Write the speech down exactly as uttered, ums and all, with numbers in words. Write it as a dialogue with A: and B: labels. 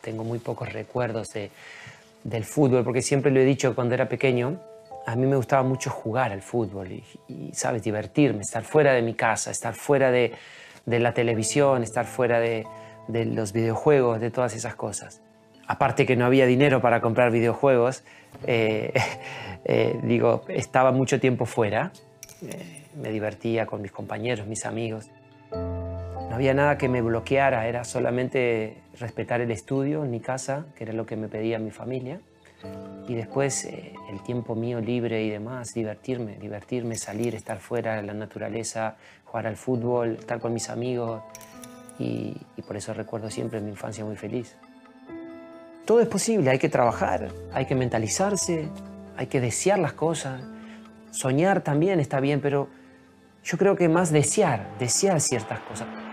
A: tengo muy pocos recuerdos de, del fútbol, porque siempre lo he dicho cuando era pequeño, a mí me gustaba mucho jugar al fútbol y, y, ¿sabes?, divertirme, estar fuera de mi casa, estar fuera de, de la televisión, estar fuera de, de los videojuegos, de todas esas cosas. Aparte que no había dinero para comprar videojuegos, eh, eh, digo, estaba mucho tiempo fuera, eh, me divertía con mis compañeros, mis amigos. No había nada que me bloqueara, era solamente respetar el estudio en mi casa, que era lo que me pedía mi familia, y después eh, el tiempo mío libre y demás, divertirme, divertirme, salir, estar fuera en la naturaleza, jugar al fútbol, estar con mis amigos, y, y por eso recuerdo siempre mi infancia muy feliz. Todo es posible, hay que trabajar, hay que mentalizarse, hay que desear las cosas. Soñar también está bien, pero yo creo que más desear, desear ciertas cosas.